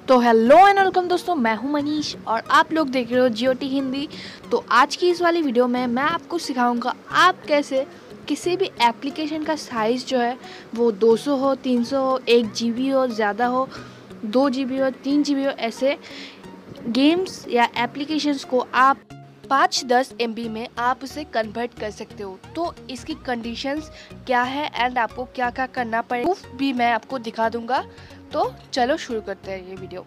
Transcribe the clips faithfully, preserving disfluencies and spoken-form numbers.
तो hello and welcome दोस्तों, मैं हूं मनीष और आप लोग देख रहे हो जियोटी हिंदी। तो आज की इस वाली वीडियो में मैं आपको सिखाऊंगा आप कैसे किसी भी एप्लीकेशन का साइज़ जो है वो दो सौ हो, तीन सौ हो, एक जी बी हो, ज़्यादा हो, दो जी बी हो, तीन जी बी हो, ऐसे गेम्स या एप्लीकेशंस को आप पाँच दस एम बी में आप उसे कन्वर्ट कर सकते हो। तो इसकी कंडीशंस क्या है एंड आपको क्या क्या करना पड़ेगा प्रूफ भी मैं आपको दिखा दूंगा। तो चलो शुरू करते हैं ये वीडियो।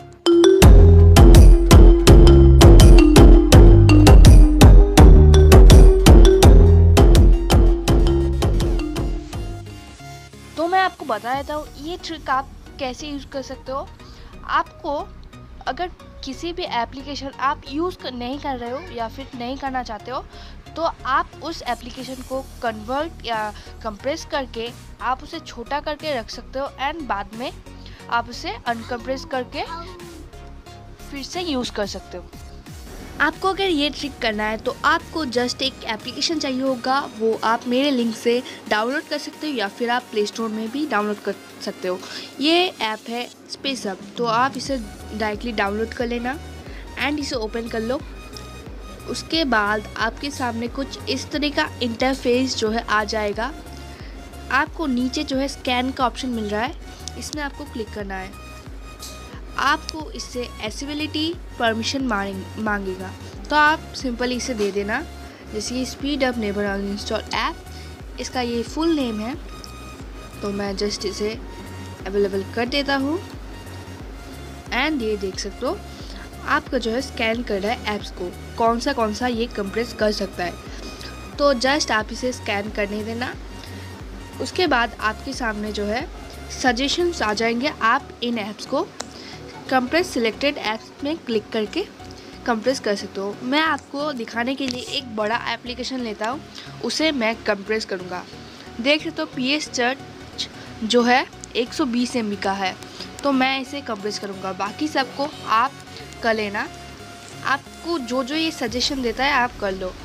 तो मैं आपको बता देता हूँ ये ट्रिक आप कैसे यूज़ कर सकते हो। आपको अगर किसी भी एप्लीकेशन आप यूज़ नहीं कर रहे हो या फिर नहीं करना चाहते हो तो आप उस एप्लीकेशन को कन्वर्ट या कंप्रेस करके आप उसे छोटा करके रख सकते हो एंड बाद में आप उसे अनकम्प्रेस करके फिर से यूज़ कर सकते हो। आपको अगर ये ट्रिक करना है तो आपको जस्ट एक एप्लीकेशन चाहिए होगा, वो आप मेरे लिंक से डाउनलोड कर सकते हो या फिर आप प्ले स्टोर में भी डाउनलोड कर सकते हो। ये ऐप है स्पेसअप, तो आप इसे डायरेक्टली डाउनलोड कर लेना एंड इसे ओपन कर लो। उसके बाद आपके सामने कुछ इस तरह का इंटरफेस जो है आ जाएगा। आपको नीचे जो है स्कैन का ऑप्शन मिल रहा है, इसमें आपको क्लिक करना है। आपको इससे एक्सेसिबिलिटी परमिशन मांगेगा, तो आप सिंपली इसे दे देना, जैसे कि speed up never uninstall app. इसका ये फुल नेम है, तो मैं जस्ट इसे अवेलेबल कर देता हूँ एंड ये देख सकते हो आपका जो है स्कैन कर रहा है ऐप्स को, कौन सा कौन सा ये कंप्रेस कर सकता है। तो जस्ट आप इसे स्कैन करने देना। उसके बाद आपके सामने जो है सजेशंस आ जाएंगे, आप इन ऐप्स को कंप्रेस सिलेक्टेड ऐप्स में क्लिक करके कंप्रेस कर सकते हो। मैं आपको दिखाने के लिए एक बड़ा एप्लीकेशन लेता हूँ, उसे मैं कंप्रेस करूँगा। देख सकते हो पी एस चर्च जो है एक सौ बीस एम बी का है, तो मैं इसे कंप्रेस करूँगा। बाकी सबको आप कर लेना, आपको जो जो ये सजेशन देता है आप कर लो।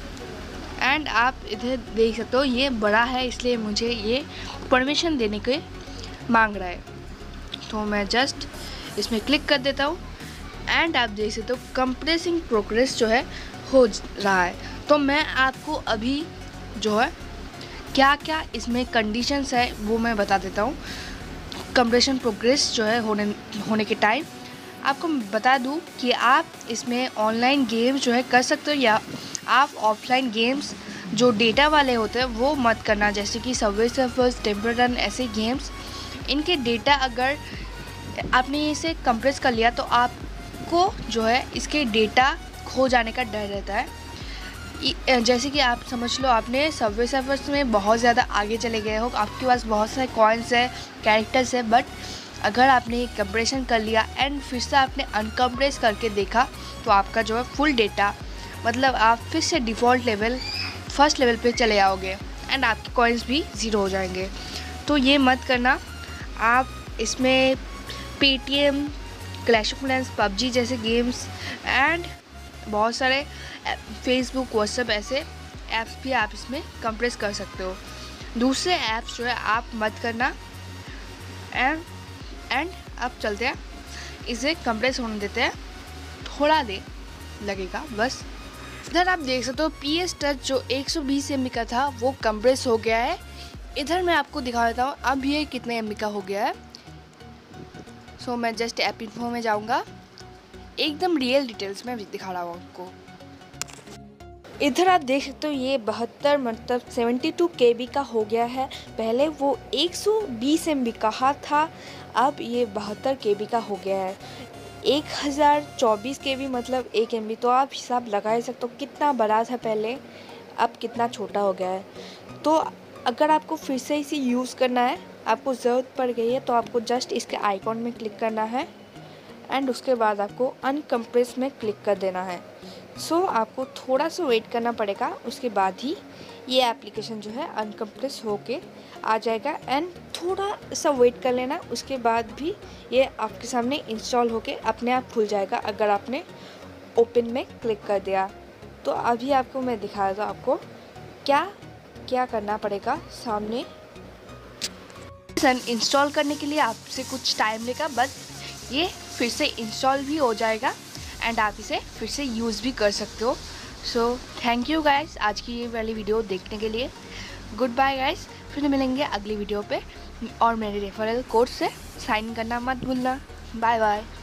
एंड आप इधर देख सकते हो ये बड़ा है, इसलिए मुझे ये परमिशन देने के मांग रहा है, तो मैं जस्ट इसमें क्लिक कर देता हूँ एंड आप देख सकते हो कंप्रेसिंग प्रोग्रेस जो है हो रहा है। तो मैं आपको अभी जो है क्या क्या इसमें कंडीशंस है वो मैं बता देता हूँ। कंप्रेशन प्रोग्रेस जो है होने होने के टाइम आपको बता दूँ कि आप इसमें ऑनलाइन गेम्स जो है कर सकते हो या आप ऑफलाइन गेम्स जो डेटा वाले होते हैं वो मत करना, जैसे कि सबवे सर्फर्स, टेम्पल रन, ऐसे गेम्स। इनके डेटा अगर आपने इसे कंप्रेस कर लिया तो आपको जो है इसके डेटा खो जाने का डर रहता है। जैसे कि आप समझ लो आपने सबवे सर्फर्स में बहुत ज़्यादा आगे चले गए हो, आपके पास बहुत सारे कॉइन्स है, कैरेक्टर्स है, बट अगर आपने कंप्रेशन कर लिया एंड फिर से आपने अनकम्प्रेस करके देखा तो आपका जो है फुल डेटा, मतलब आप फिर से डिफ़ॉल्ट लेवल फर्स्ट लेवल पे चले आओगे एंड आपके कॉइन्स भी ज़ीरो हो जाएंगे। तो ये मत करना। आप इसमें Paytm, Clash of Clans, PUBG जैसे गेम्स एंड बहुत सारे फेसबुक, व्हाट्सएप ऐसे ऐप्स भी आप इसमें कंप्रेस कर सकते हो। दूसरे ऐप्स जो है आप मत करना। एंड एंड अब चलते हैं, इसे कंप्रेस होने देते हैं, थोड़ा देर लगेगा बस। इधर आप देख सकते हो पी एस टच जो एक सौ बीस एम बी का था वो कंप्रेस हो गया है। इधर मैं आपको दिखा देता हूँ अब ये कितने एम बी का हो गया है। सो so, मैं जस्ट ऐप इन्फो में जाऊँगा, एकदम रियल डिटेल्स में दिखा रहा हूँ आपको। इधर आप देख सकते हो ये बहत्तर मतलब बहत्तर के बी का हो गया है। पहले वो एक सौ बीस एम बी का था, अब ये बहत्तर के बी का हो गया है। एक हज़ार चौबीस के बी मतलब एक एम बी, तो आप हिसाब लगा ही सकते हो कितना बड़ा था पहले, अब कितना छोटा हो गया है। तो अगर आपको फिर से इसे यूज़ करना है, आपको ज़रूरत पड़ गई है, तो आपको जस्ट इसके आइकॉन में क्लिक करना है एंड उसके बाद आपको अनकम्प्रेस में क्लिक कर देना है। सो so, आपको थोड़ा सा वेट करना पड़ेगा, उसके बाद ही ये एप्लीकेशन जो है अनकम्प्रेस होके आ जाएगा एंड थोड़ा सा वेट कर लेना, उसके बाद भी ये आपके सामने इंस्टॉल होके अपने आप खुल जाएगा अगर आपने ओपन में क्लिक कर दिया। तो अभी आपको मैं दिखा देता हूँ आपको क्या क्या करना पड़ेगा। सामने इंस्टॉल करने के लिए आपसे कुछ टाइम लेगा, बट ये फिर से इंस्टॉल भी हो जाएगा एंड आप इसे फिर से यूज़ भी कर सकते हो। सो थैंक यू गाइस आज की ये वाली वीडियो देखने के लिए। गुड बाय गाइस, फिर मिलेंगे अगली वीडियो पे और मेरे रेफरल कोड से साइन करना मत भूलना। Bye bye.